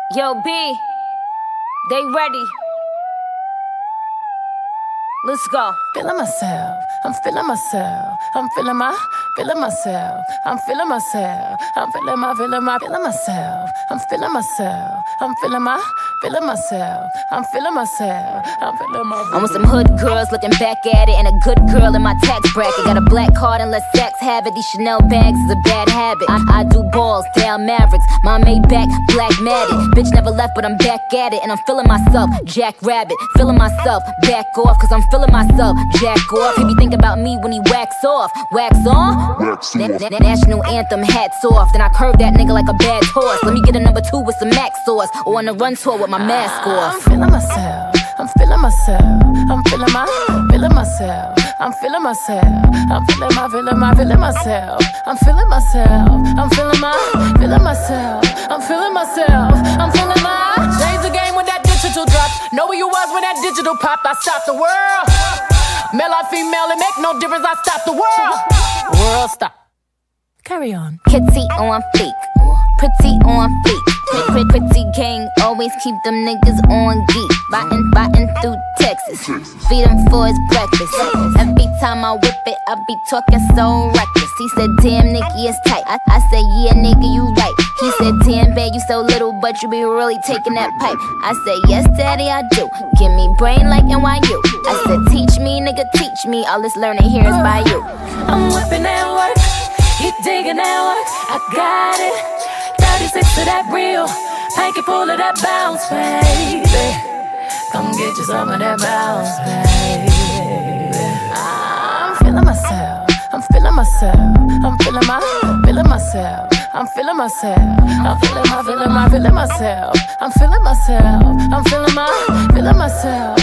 Yo, B, they ready. Let's go. Feeling myself, I'm feeling myself, I'm feeling myself, I'm feeling myself, I'm feeling myself, I'm feeling myself, I'm feeling myself, I'm feeling myself. I'm with some hood girls looking back at it, and a good girl in my tax bracket. Got a black card and let sex have it. These Chanel bags is a bad habit. I do balls, down Mavericks, my Maybach, black matted. Bitch never left, but I'm back at it, and I'm feeling myself, Jack Rabbit. Feeling myself, back off, cause I'm feeling myself, jack off. He be thinking about me when he wax off. Wax on? Wax off. National anthem, hats off. Then I curve that nigga like a bad horse. Let me get a number 2 with some Max sauce, or on a run tour with my mask off. I'm feeling myself, I'm feeling myself, I'm feeling myself, I'm feeling myself, I'm feeling myself, I'm feeling myself, I'm feeling myself, I'm feeling myself, I'm feeling change the game when that digital drops. Know where you was when that digital popped. I stopped the world. Male or female, it make no difference. I stopped the world. World stop. Carry on. Kitty on fleek, pretty on fleek. Pretty gang, always keep them niggas on geek. Biting through Texas, feed him for his breakfast. Every time I whip it, I be talking so reckless. He said, damn, Nikki, it's tight. I said, yeah, nigga, you right. He said, damn, babe, you so little, but you be really taking that pipe. I said, yes, daddy, I do. Give me brain like NYU. I said, teach me, nigga, teach me. All this learning here is by you. I'm whipping that work, he digging that work. I got it. 36 to that real, pinky full of that bounce, baby. Come get you some of that bounce, baby. I'm feeling myself, I'm feeling myself, I'm feeling myself, I'm feeling myself, I'm feeling myself, I'm feeling myself, I'm feeling myself, I'm feeling myself,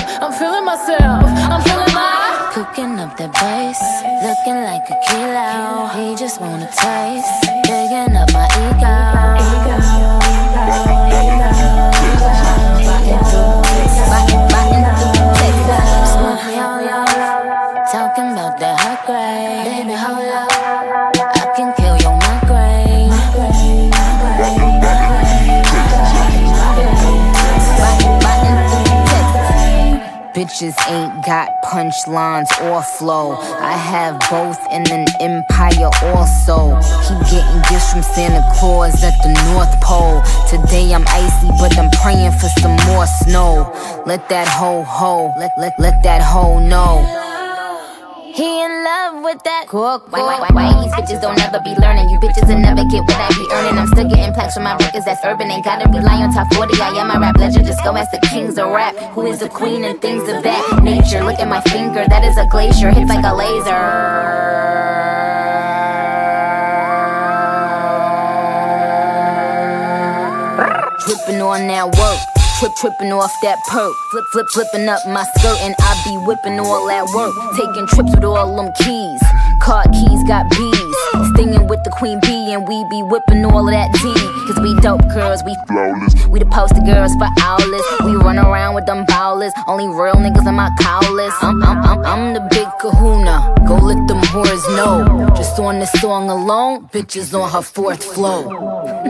I'm feeling cooking up the bass, looking like a kilo. He just wanna taste, digging up my ego. Talking about the high grade, baby, hold up. I can kill your migraine. Bitches ain't got punchlines or flow. I have both in an empire also. Keep getting gifts from Santa Claus at the North Pole. Today I'm icy, but I'm praying for some more snow. Let that hoe, let that hoe know. He in love with that cook. Why these bitches don't ever be learning? You bitches will never get what I be earning. I'm still getting plaques from my records, that's urban. Ain't gotta rely on top 40, I am my rap legend. Just go ask the kings of rap, who is the queen and things of that nature. Look at my finger, that is a glacier, hits like a laser. Tripping on that work, tripping off that perk. Flipping up my skirt, and I be whipping all that work. Taking trips with all them keys. Car keys got bees. Stinging with the queen bee, and we be whipping all of that tea. Cause we dope girls, we flawless. We the poster girls for owlets. We run around with them bowlers. Only real niggas in my cowlers. I'm the big kahuna. Go let them whores know. Just on this song alone, bitches on her 4th flow.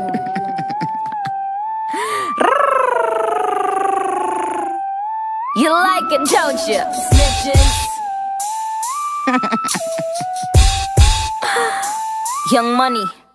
You like it, don't you? Snitches. Young Money.